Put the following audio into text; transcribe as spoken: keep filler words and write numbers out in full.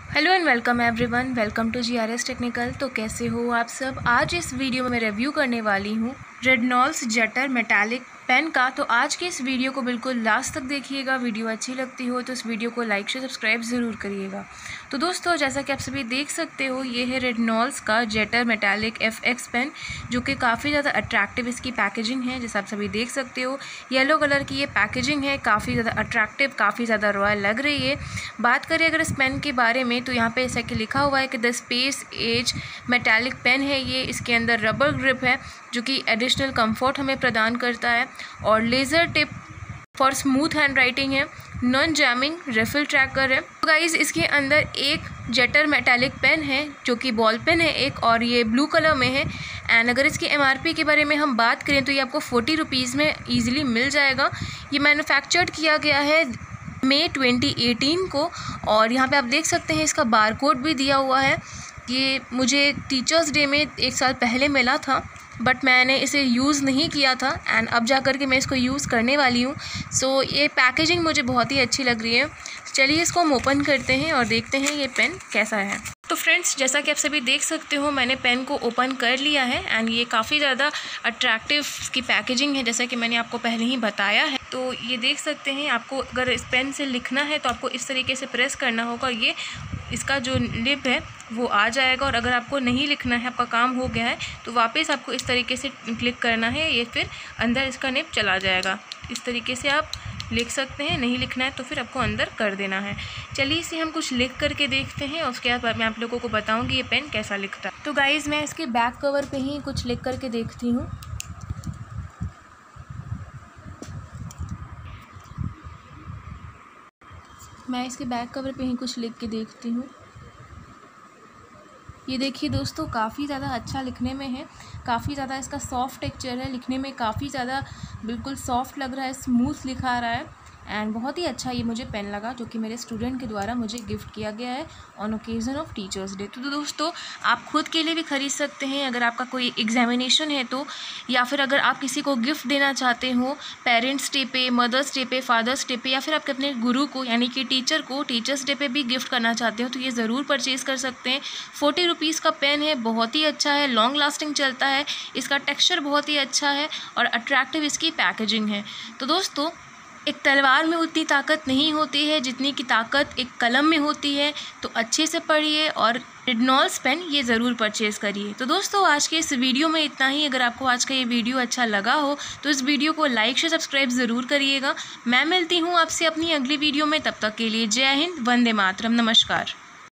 Hello and welcome everyone, welcome to G R S technical. तो कैसे हो आप सब। आज इस वीडियो में मैं रिव्यू करने वाली हूँ रेडनॉल्ड्स जेटर मेटालिक पेन का। तो आज के इस वीडियो को बिल्कुल लास्ट तक देखिएगा। वीडियो अच्छी लगती हो तो इस वीडियो को लाइक से सब्सक्राइब ज़रूर करिएगा। तो दोस्तों, जैसा कि आप सभी देख सकते हो, ये है रेडनॉल्ड्स का Jetter metallic F X pen, जो कि काफ़ी ज़्यादा अट्रैक्टिव इसकी पैकेजिंग है। जैसा आप सभी देख सकते हो, येलो कलर की ये पैकेजिंग है, काफ़ी ज़्यादा अट्रैक्टिव, काफ़ी ज़्यादा रॉयल लग रही है। बात करें अगर इस पेन के बारे में, तो यहाँ पे ऐसा कि लिखा हुआ है कि the space age metallic pen है ये। इसके अंदर रबर ग्रिप है जो कि एडिशनल कंफर्ट हमें प्रदान करता है, और laser tip for smooth handwriting है, नॉन जैमिंग रिफिल ट्रैकर है। तो गाइज, इसके अंदर एक जेटर मेटालिक पेन है जो कि बॉल पेन है एक, और ये ब्लू कलर में है। एंड अगर इसकी एम आर पी के बारे में हम बात करें तो ये आपको फोर्टी रुपीज़ में ईजिली मिल जाएगा। ये मैन्युफैक्चर्ड किया गया है मई ट्वेंटी एटीन को, और यहाँ पे आप देख सकते हैं इसका बार कोड भी दिया हुआ है। ये मुझे टीचर्स डे में एक साल पहले मिला था, बट मैंने इसे यूज़ नहीं किया था, एंड अब जा कर के मैं इसको यूज़ करने वाली हूँ। सो ये पैकेजिंग मुझे बहुत ही अच्छी लग रही है। चलिए इसको हम ओपन करते हैं और देखते हैं ये पेन कैसा है। तो फ्रेंड्स, जैसा कि आप सभी देख सकते हो, मैंने पेन को ओपन कर लिया है, एंड ये काफ़ी ज़्यादा अट्रैक्टिव की पैकेजिंग है, जैसा कि मैंने आपको पहले ही बताया है। तो ये देख सकते हैं, आपको अगर इस पेन से लिखना है तो आपको इस तरीके से प्रेस करना होगा। ये इसका जो निब है वो आ जाएगा, और अगर आपको नहीं लिखना है, आपका काम हो गया है, तो वापस आपको इस तरीके से क्लिक करना है। ये फिर अंदर इसका निब चला जाएगा। इस तरीके से आप लिख सकते हैं। नहीं लिखना है तो फिर आपको अंदर कर देना है। चलिए इसे हम कुछ लिख करके देखते हैं, उसके बाद मैं आप लोगों को बताऊंगी ये पेन कैसा लिखता है। तो गाइज़, मैं इसके बैक कवर पे ही कुछ लिख करके देखती हूँ। मैं इसके बैक कवर पे ही कुछ लिख के देखती हूँ। ये देखिए दोस्तों, काफ़ी ज़्यादा अच्छा लिखने में है, काफ़ी ज़्यादा इसका सॉफ्ट टेक्सचर है, लिखने में काफ़ी ज़्यादा बिल्कुल सॉफ्ट लग रहा है, स्मूथ लिखा रहा है। एंड बहुत ही अच्छा ये मुझे पेन लगा, जो कि मेरे स्टूडेंट के द्वारा मुझे गिफ्ट किया गया है on occasion of teachers day. तो दोस्तों, आप खुद के लिए भी ख़रीद सकते हैं अगर आपका कोई एग्जामिनेशन है तो, या फिर अगर आप किसी को गिफ्ट देना चाहते हो पेरेंट्स डे पे, मदर्स डे पे, फादर्स डे पे, या फिर आपके अपने गुरु को यानी कि टीचर को टीचर्स डे पे भी गिफ्ट करना चाहते हो, तो ये ज़रूर परचेज़ कर सकते हैं। फोर्टी रुपीज़ का पेन है, बहुत ही अच्छा है, लॉन्ग लास्टिंग चलता है, इसका टेक्स्चर बहुत ही अच्छा है, और अट्रैक्टिव इसकी पैकेजिंग है। तो दोस्तों, एक तलवार में उतनी ताकत नहीं होती है जितनी की ताकत एक कलम में होती है। तो अच्छे से पढ़िए और रेडनॉल्ड्स पेन ये ज़रूर परचेज़ करिए। तो दोस्तों, आज के इस वीडियो में इतना ही। अगर आपको आज का ये वीडियो अच्छा लगा हो तो इस वीडियो को लाइक से सब्सक्राइब ज़रूर करिएगा। मैं मिलती हूँ आपसे अपनी अगली वीडियो में, तब तक के लिए जय हिंद, वंदे मातरम, नमस्कार।